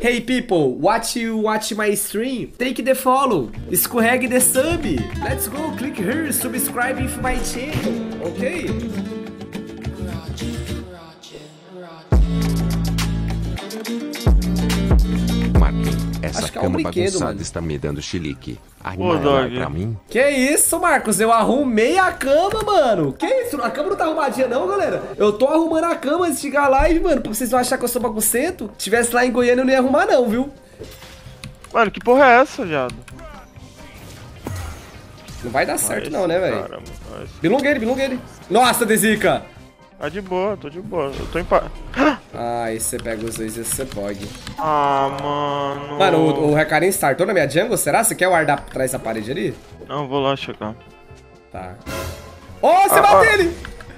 Hey people, watch my stream. Take the follow. Escorregue the sub. Let's go, click here, subscribe if my channel, ok? Marquinhos, essa Acho que é um cama brinquedo, bagunçada mano. está me dando chilique. Ô, Arruma ela Dog. pra mim? Que isso, Marcos? Eu arrumei a cama, mano. Que isso? A cama não tá arrumadinha não, galera. Eu tô arrumando a cama antes de chegar lá, mano. Pra vocês não acharem que eu sou baguncento. Se tivesse lá em Goiânia, eu não ia arrumar não, viu? Mano, que porra é essa, viado? Não vai dar certo não, né, velho? Caramba, mas... Bilunga ele. Nossa, Dezica. Tá de boa, tô de boa. Eu tô em paz. Ah, aí você pega os dois e você pode. Ah, mano. Mano, o Recarim startou na minha jungle, será? Você quer guardar atrás da parede ali? Não, vou lá checar. Tá. Oh, você bateu ele!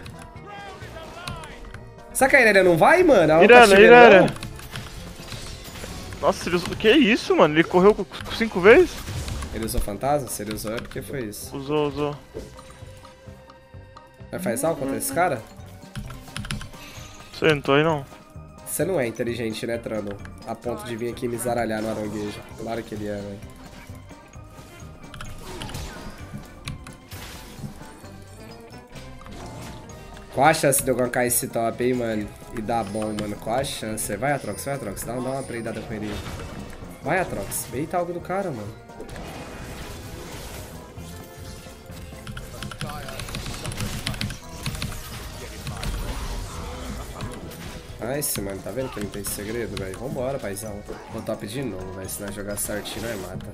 Será que a Irelia não vai, mano? Ela não tá te vendo, Irelia. não? Nossa, ele usou... Que isso, mano? Ele correu 5 vezes? Ele usou fantasma? Se ele usou é porque foi isso. Usou. Vai fazer algo contra esse cara? Sei, não tô aí não. Você não é inteligente, né, Trano? A ponto de vir aqui me zaralhar no aranguejo. Claro que ele é, velho. Qual a chance de eu gankar esse top, hein, mano? E dar bom, mano. Qual a chance? Vai, Atrox. Dá uma treidada com ele. Vai, Atrox. Eita, algo do cara, mano. Nice, mano. Tá vendo que não tem segredo, velho? Vambora, paizão. Vou top de novo, velho. Se nós jogar certinho, nós mata.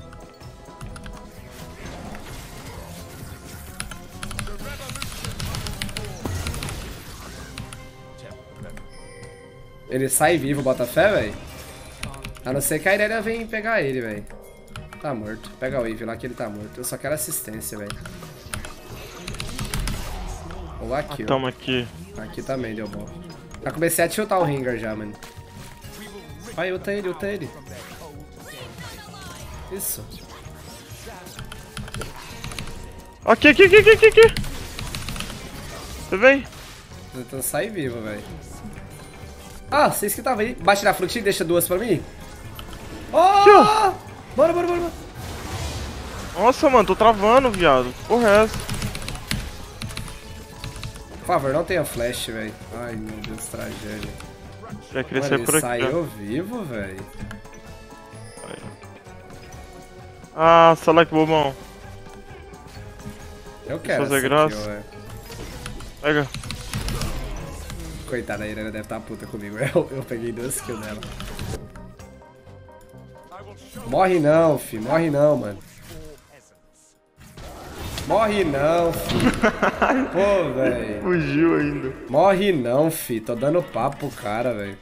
Ele sai vivo, bota fé, velho? A não ser que a Irelia vem pegar ele, velho. Tá morto. Pega o Wave lá que ele tá morto. Eu só quero assistência, velho. Ou aqui, ó. Toma aqui. Aqui também deu bom. Já comecei a tiltar o Ringar já, mano. Vai, ulta ele. Isso. Aqui. Você vem? Tô tentando sair vivo, velho. Ah, vocês que estavam aí. Bate na frutinha e deixa duas pra mim. Oh! Bora. Nossa, mano, tô travando, viado. Que porra é essa? Por favor, não tenha flash, velho. Ai, meu Deus, tragédia. Já queria Mano, sair ele por aqui. saiu Ó. vivo, velho. Ah, Salak bobão. Eu quero fazer essa graça. kill, velho. Pega. Coitada, a Irelia deve estar puta comigo. Eu peguei 2 kills dela. Morre não, fi. Morre não, mano. Morre não, fi. Pô, velho. Fugiu ainda. Morre não, fi. Tô dando papo pro cara, velho.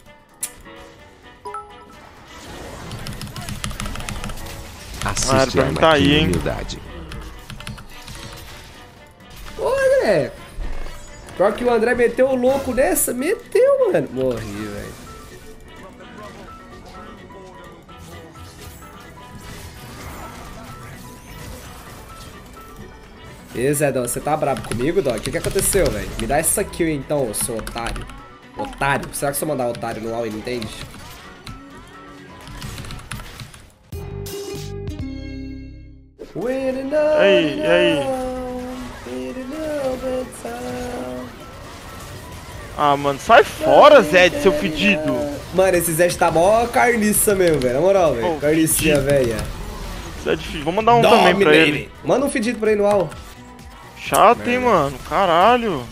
Assiste Ah, a ele tá aí, Marquinhos hein? humildade. Ô, André. Pior que o André meteu o louco nessa. Meteu, mano. Morri, velho. E Zedão, você tá brabo comigo, Dog? O que aconteceu, velho? Me dá essa kill então, eu sou otário. Otário? Será que se eu mandar otário no all ele entende? Aí. Ah, mano, sai fora, Zed, seu fedido. Mano, esse Zed tá mó carniça mesmo, velho. Na moral, velho. Ô, Carnicinha, fedido. velha. Zed, filho. Vou mandar um também pra ele. Manda um fedido pra ele no all. Chato, hein, mano. Caralho.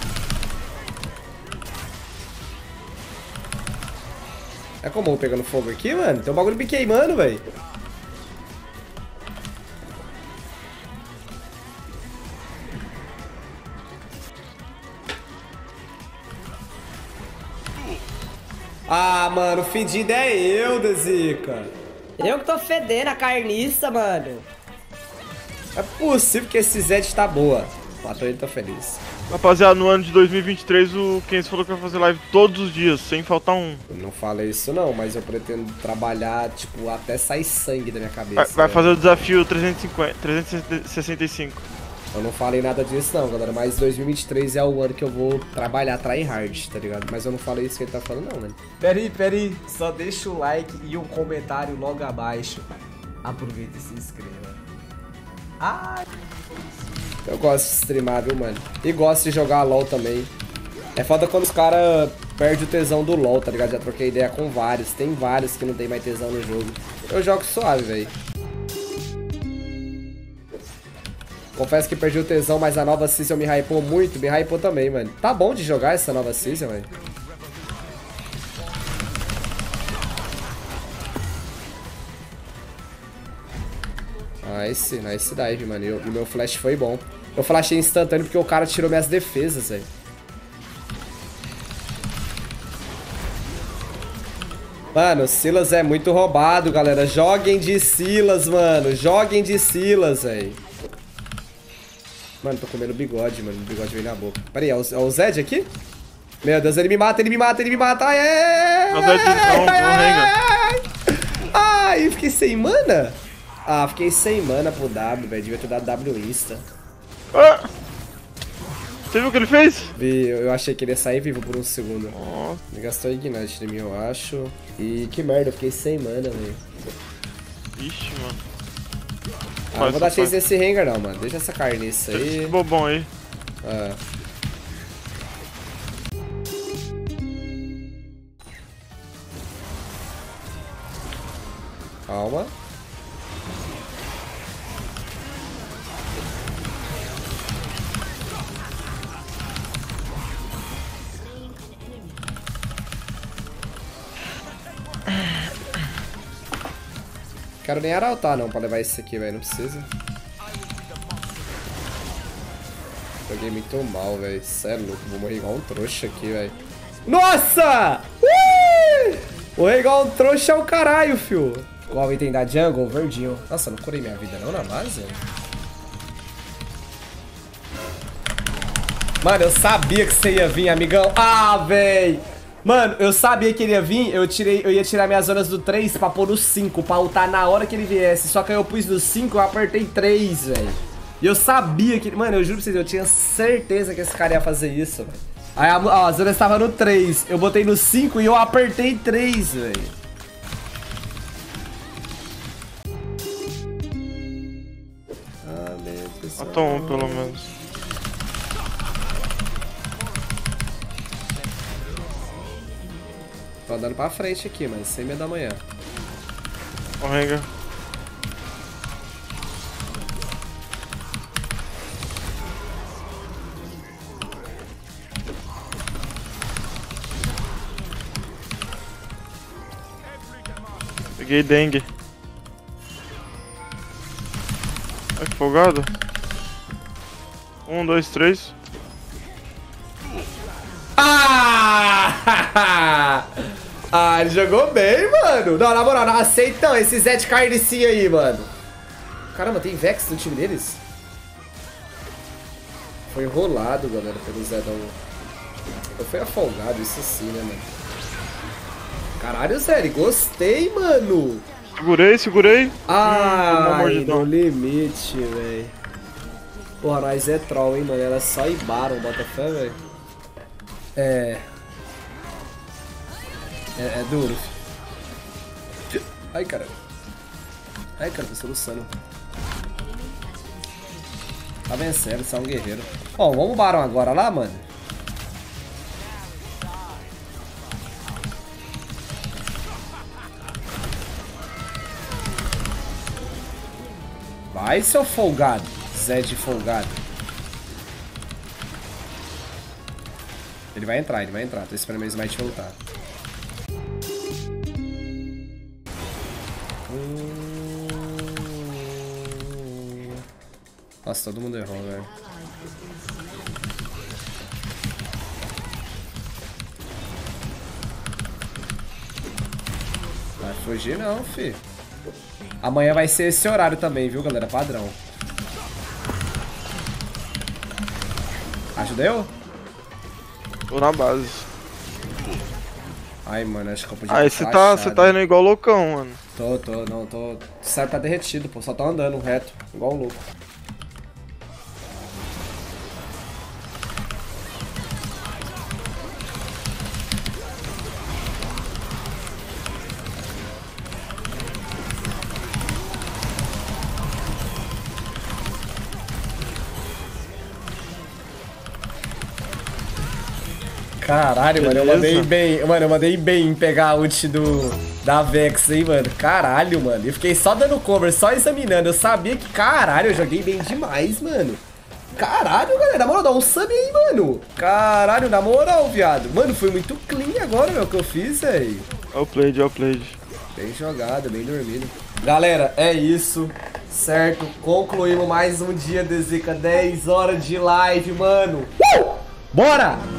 É como eu pegando fogo aqui, mano? Tem um bagulho me queimando, velho. Ah, mano, o fedido é eu, Dezica. Eu que tô fedendo a carniça, mano. É possível que esse Zed tá boa. Matou ele, tô feliz. Rapaziada, no ano de 2023 o Kenzie falou que vai fazer live todos os dias, sem faltar um. Eu não falei isso não, mas eu pretendo trabalhar, tipo, até sair sangue da minha cabeça. Vai fazer o desafio 365. Eu não falei nada disso não, galera, mas 2023 é o ano que eu vou trabalhar tryhard, tá ligado? Mas eu não falei isso que ele tá falando não, mano. Pera aí, só deixa o like e um comentário logo abaixo. Aproveita e se inscreva. Ai. Eu gosto de streamar, viu, mano? E gosto de jogar LOL também. É foda quando os caras perdem o tesão do LOL, tá ligado? Já troquei ideia com vários. Tem vários que não tem mais tesão no jogo. Eu jogo suave, velho. Confesso que perdi o tesão, mas a nova season me hypou muito. Me hypou também, mano. Tá bom de jogar essa nova season, velho. Nice dive, mano. E o meu flash foi bom. Eu flashei instantâneo porque o cara tirou minhas defesas, velho. Mano, Silas é muito roubado, galera. Joguem de Silas, mano. Joguem de Silas, velho. Mano, tô comendo bigode, mano. O bigode veio na boca. Pera aí, é o Zed aqui? Meu Deus, ele me mata. Ai, ai, fiquei sem mana? Ah, fiquei sem mana pro W, velho. Devia ter dado W insta. Ah! Você viu o que ele fez? Vi, eu achei que ele ia sair vivo por um segundo. Oh. Ele gastou Ignite em mim, eu acho. E que merda, eu fiquei sem mana, velho. Ixi, mano. Ah, não vou dar chase nesse Rengar não, mano. Deixa essa carniça aí. Esse bobão aí. Ah. Calma. Quero nem arautar não pra levar isso aqui, velho. Não precisa. Joguei muito mal, velho. Cê é louco. Vou morrer igual um trouxa aqui, velho. Nossa! Ui! Morrer igual um trouxa é o caralho, fio. Qual item da jungle? Verdinho. Nossa, não curei minha vida não na base? Mano, eu sabia que você ia vir, amigão. Ah, velho. Mano, eu sabia que ele ia vir, eu ia tirar minhas zonas do 3 pra pôr no 5, pra ultar na hora que ele viesse. Só que aí eu pus no 5 e eu apertei 3, velho. E eu sabia que... Mano, eu juro pra vocês, eu tinha certeza que esse cara ia fazer isso, velho. Aí a zona estava no 3, eu botei no 5 e eu apertei 3, velho. Ah, meu Deus. Matou um, pelo menos. Tô andando pra frente aqui, mas 6h30 da manhã. O Rengar. Peguei dengue. Ai, que folgado. 1, 2, 3. Ah! Ah, ele jogou bem, mano. Não, na moral, não aceita não esse Zé de carnicinha aí, mano. Caramba, tem Vex no time deles? Foi enrolado, galera, pelo Zedão. Foi afogado, isso sim, né, mano? Caralho, Zé, gostei, mano. Segurei. Ai, no limite, velho. Porra, nós é troll, hein, mano. Ela só Ibaram, bota fé, velho. É duro, filho. Ai, cara, tô soluçando. Tá vencendo, você é um guerreiro. Ó, vamos Baron agora lá, mano. Vai, seu folgado. Zé de folgado. Ele vai entrar. Tô esperando meu smite voltar. Nossa, todo mundo errou, velho. Vai fugir não, fi. Amanhã vai ser esse horário também, viu, galera? Padrão. Ajuda eu? Tô na base. Ai, mano, acho que eu podia... Aí você tá indo igual loucão, mano. Tô. O certo tá derretido, pô. Só tô andando reto, igual um louco. Caralho, mano, eu mandei bem. Mano, eu mandei bem em pegar a ult da Vex, hein, mano. Caralho, mano. Eu fiquei só dando cover, só examinando. Eu sabia que, caralho, eu joguei bem demais, mano. Caralho, galera. Na moral, dá um sub aí, mano. Caralho, na moral, viado. Mano, foi muito clean agora, meu, que eu fiz, velho. All played. Bem jogado, bem dormido. Galera, é isso. Certo? Concluímos mais um dia de Zica. 10 horas de live, mano. Bora!